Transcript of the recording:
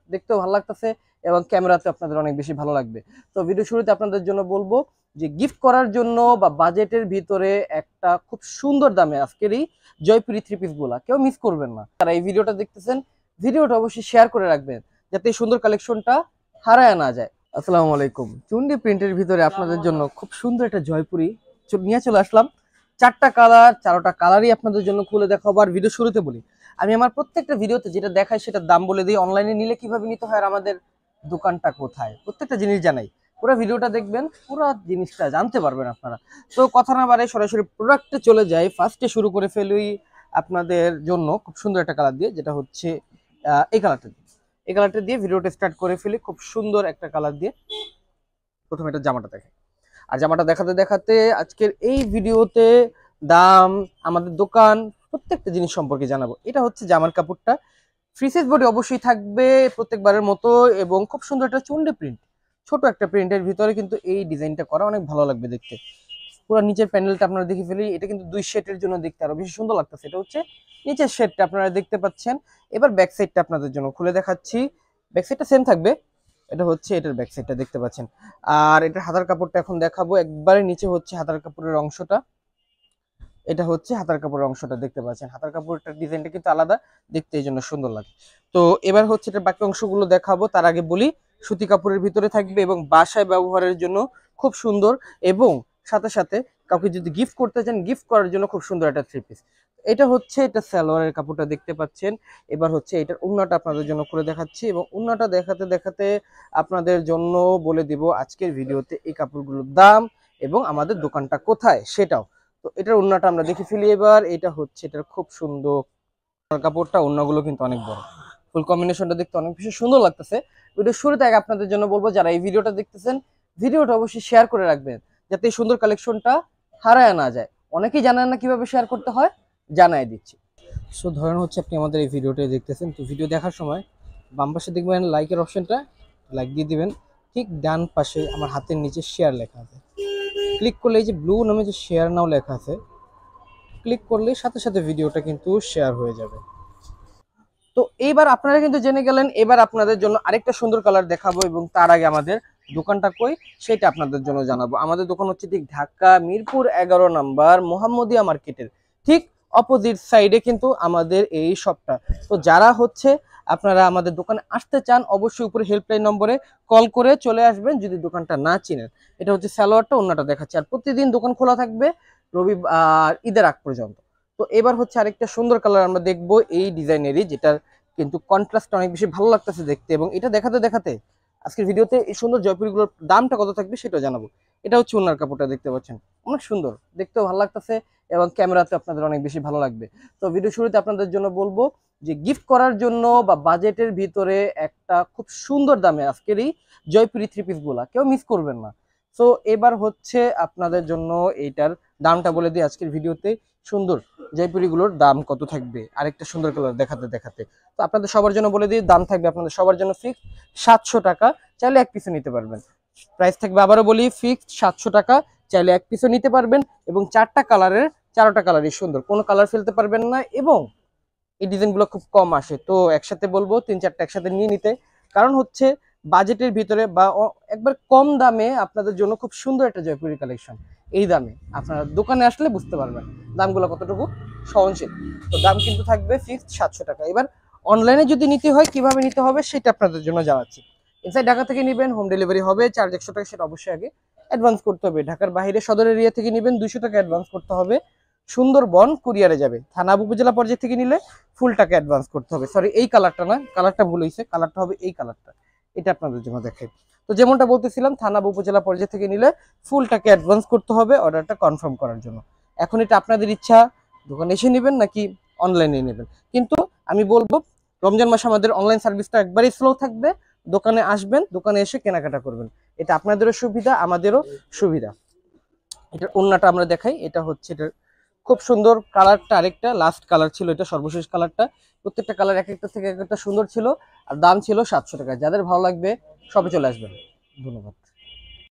দেখতেও ভালো লাগতেছে এবং ক্যামেরাতে আপনাদের অনেক বেশি ভালো লাগবে। তো ভিডিও শুরুতে আপনাদের জন্য বলবো যে গিফট করার জন্য বা বাজেটের ভিতরে একটা খুব সুন্দর দামে আজকের এই জয়পুরি থ্রি পিস গুলা কেউ মিস করবেন না। তারা এই ভিডিওটা দেখতেছেন, ভিডিওটা অবশ্যই শেয়ার করে রাখবেন যাতে এই সুন্দর কালেকশনটা হারায় না যায়। আসসালামু আলাইকুম। চুন্ডি প্রিন্টের ভিতরে আপনাদের জন্য খুব সুন্দর একটা জয়পুরি নিয়ে চলে আসলাম। চারটা কালার, চারোটা কালারই আপনাদের জন্য খুলে দেখাবো। আর ভিডিও শুরুতে বলি, আমি আমার প্রত্যেকটা ভিডিওতে যেটা দেখাই সেটার দাম বলে দিই, অনলাইনে নিলে কিভাবে নিতে হয় আর আমাদের দোকানটা কোথায়, প্রত্যেকটা জিনিস জানাই। পুরো ভিডিওটা দেখবেন, পুরো জিনিসটা জানতে পারবেন আপনারা। তো কথা না বাড়াই সরাসরি প্রোডাক্টে চলে যাই। ফার্স্টে শুরু করে ফেলি আপনাদের জন্য খুব সুন্দর একটা কালার দিয়ে, যেটা হচ্ছে এই কালারটা দিয়ে। এই কালারটা দিয়ে ভিডিওটা স্টার্ট করে ফেলি। খুব সুন্দর একটা কালার দিয়ে প্রথমে এটা জামাটা দেখে। আর জামাটা দেখাতে দেখাতে আজকের এই ভিডিওতে দাম, আমাদের দোকান, প্রত্যেকটা জিনিস সম্পর্কে জানাবো। এটা হচ্ছে জামার কাপড়টা, ফ্রি সাইজ বডি অবশ্যই থাকবে প্রত্যেকবারের মতো, এবং খুব সুন্দর একটা চুন্ডি প্রিন্ট, ছোট একটা প্রিন্টের ভিতরে কিন্তু এই ডিজাইনটা করা অনেক ভালো লাগবে দেখতে। পুরো নিচের প্যানেলটা আপনারা দেখে ফেলি, এটা কিন্তু দুই শেডের জন্য দেখতে আরো বেশি সুন্দর লাগতেছে। এটা হচ্ছে নিচের শেডটা আপনারা দেখতে পাচ্ছেন। এবার ব্যাক সাইডটা আপনাদের জন্য খুলে দেখাচ্ছি। ব্যাক সাইডটা সেম থাকবে, এটা হচ্ছে এটার ব্যাক সাইডটা দেখতে পাচ্ছেন। আর এটার হাতার কাপড়টা এখন দেখাবো। একবারে নিচে হচ্ছে হাতার কাপড়ের অংশটা, এটা হচ্ছে হাতার কাপড়ের অংশটা দেখতে পাচ্ছেন। হাতার কাপড়টার ডিজাইনটা কিন্তু আলাদা দেখতে, এই জন্য সুন্দর লাগে। তো এবার হচ্ছে এটার বাকি অংশগুলো দেখাবো। তার আগে বলি, সুতি কাপড়ের ভিতরে থাকবে এবং বাসায় ব্যবহারের জন্য খুব সুন্দর, এবং সাথে সাথে কাউকে যদি গিফট করতে চান, গিফট করার জন্য খুব সুন্দর একটা থ্রি পিস। এটা হচ্ছে এটা সালোয়ারের কাপড়টা দেখতে পাচ্ছেন। এবার হচ্ছে এটার ওড়নাটা আপনাদের জন্য করে দেখাচ্ছি, এবং ওড়নাটা দেখাতে দেখাতে আপনাদের জন্য বলে দিব আজকের ভিডিওতে এই কাপড়গুলোর দাম এবং আমাদের দোকানটা কোথায় সেটাও। তো এটার ওড়নাটা আমরা দেখে ফেলি এবার। এটা হচ্ছে এটার খুব সুন্দর কাপড়টা, ওড়নাগুলো কিন্তু অনেক বড়, ফুল কম্বিনেশনটা দেখতে অনেক বেশি সুন্দর লাগতেছে। ভিডিও শুরুতে আগে আপনাদের জন্য বলবো, যারা এই ভিডিওটা দেখতেছেন, ভিডিওটা অবশ্যই শেয়ার করে রাখবেন যাতে এই সুন্দর কালেকশনটা হারায় না যায়। অনেকেই জানেন না কিভাবে শেয়ার করতে হয়, জানাই দিচ্ছি। সো ধরেন হচ্ছে আপনি আমাদের এই ভিডিওটা দেখতেছেন, তো ভিডিও দেখার সময় বাম পাশে দেখবেন লাইকের অপশনটা, লাইক দিয়ে দিবেন। ঠিক ডান পাশে আমার হাতের নিচে শেয়ার লেখা আছে, ক্লিক করলে এই যে ব্লু নামে যে শেয়ার নাও লেখা আছে, ক্লিক করলে সাথে সাথে ভিডিওটা কিন্তু শেয়ার হয়ে যাবে। তো এইবার আপনারা কিন্তু জেনে গেলেন। এবার আপনাদের জন্য আরেকটা সুন্দর কালার দেখাবো, এবং তার আগে আমাদের দোকানটা কই সেটা আপনাদের জন্য জানাবো। আমাদের দোকান হচ্ছে ঠিক ঢাকা মিরপুর 11 নাম্বার মোহাম্মদিয়া মার্কেটের ঠিক অপোজিট সাইডে কিন্তু আমাদের এই শপটা। তো যারা হচ্ছে আপনারা আমাদের দোকানে আসতে চান, অবশ্যই উপরে হেল্পলাইন নম্বরে কল করে চলে আসবেন যদি দোকানটা না চিনেন। এটা হচ্ছে সালোয়ারটা, ওন্নাটা দেখাচ্ছে। আর প্রতিদিন দোকান খোলা থাকবে রবিবার ঈদের আগ পর্যন্ত। তো এবার হচ্ছে আরেকটা সুন্দর কালার আমরা দেখবো এই ডিজাইনেরই, যেটার কিন্তু কন্ট্রাস্ট অনেক বেশি ভালো লাগতেছে দেখতে, এবং এটা দেখাতে দেখাতে আজকের ভিডিওতে এই সুন্দর জয়পুরিগুলোর দামটা কত থাকবে সেটাও জানাবো। এটা হচ্ছে ওনার কাপড়টা দেখতে পাচ্ছেন, অনেক সুন্দর, দেখতেও ভালো লাগতেছে এবং ক্যামেরাতে আপনাদের অনেক বেশি ভালো লাগবে। তো ভিডিও শুরুতে আপনাদের জন্য বলবো যে গিফট করার জন্য বা বাজেটের ভিতরে একটা খুব সুন্দর দামে আজকের এই জয়পুরি থ্রি পিস গুলা কেউ মিস করবেন না। তো এবার হচ্ছে আপনাদের জন্য এইটার দামটা বলে দিই আজকের ভিডিওতে। সুন্দর জয়পুরিগুলোর দাম কত থাকবে আরেকটা সুন্দর কালার দেখাতে দেখাতে। তো আপনাদের সবার জন্য বলে দিই, দাম থাকবে আপনাদের সবার জন্য ফিক্স 700 টাকা, চাইলে এক পিসও নিতে পারবেন। প্রাইস থাকবে, আবারও বলি, ফিক্স 700 টাকা, চাইলে এক পিসও নিতে পারবেন। এবং চারটা কালারের, চারোটা কালারই সুন্দর, কোনো কালার ফেলতে পারবেন না। এবং এই ডিজাইনগুলো খুব কম আসে, তো একসাথে বলবো 3-4টা একসাথে নিয়ে নিতে। কারণ হচ্ছে বাজেটের ভিতরে বা একবার কম দামে আপনাদের জন্য খুব সুন্দর একটা জয়পুরি কালেকশন। এই দামে আপনারা দোকানে আসলে বুঝতে পারবেন দামগুলো কতটুকু সহনশীল। তো দাম কিন্তু থাকবে ফিক্সড 700 টাকা। এবার অনলাইনে যদি নিতে হয় কিভাবে নিতে হবে সেটা আপনাদের জন্য জানাচ্ছি। ইনসাইড ঢাকা থেকে নেবেন, হোম ডেলিভারি হবে, চার্জ 100 টাকা, সেটা অবশ্যই আগে অ্যাডভান্স করতে হবে। ঢাকার বাইরে সদর এরিয়া থেকে নেবেন, 200 টাকা অ্যাডভান্স করতে হবে। সুন্দরবন কুরিয়ারে যাবে, থানা উপজেলা পর্যায়ে থেকে নিলে ফুল টাকা অ্যাডভান্স করতে হবে। সরি, এই কালারটা না, কালারটা ভুল হয়েছে, কালারটা হবে এই কালারটা, এটা আপনাদের জন্য দেখাই। তো যেমনটা বলতেছিলাম, থানা উপজেলা পর্যায়ে থেকে নিলে ফুল টাকা অ্যাডভান্স করতে হবে অর্ডারটা কনফার্ম করার জন্য। এখন এটা আপনাদের ইচ্ছা, দোকানে এসে নেবেন নাকি অনলাইনে নেবেন। কিন্তু আমি বলবো রমজান মাসে আমাদের অনলাইন সার্ভিসটা একবারই স্লো থাকবে। দোকানে আসবেন, দোকানে এসে কেনাকাটা করবেন, এটা আপনাদেরও সুবিধা আমাদেরও সুবিধা। এটার ওন্নাটা আমরা দেখাই। এটা হচ্ছে এটার খুব সুন্দর কালারটা, আরেকটা লাস্ট কালার ছিল এটা, সর্বশেষ কালারটা। প্রত্যেকটা কালার এক একটা থেকে এক একটা সুন্দর ছিল। আর দাম ছিল 700 টাকা। যাদের ভালো লাগবে সবে চলে আসবেন। ধন্যবাদ।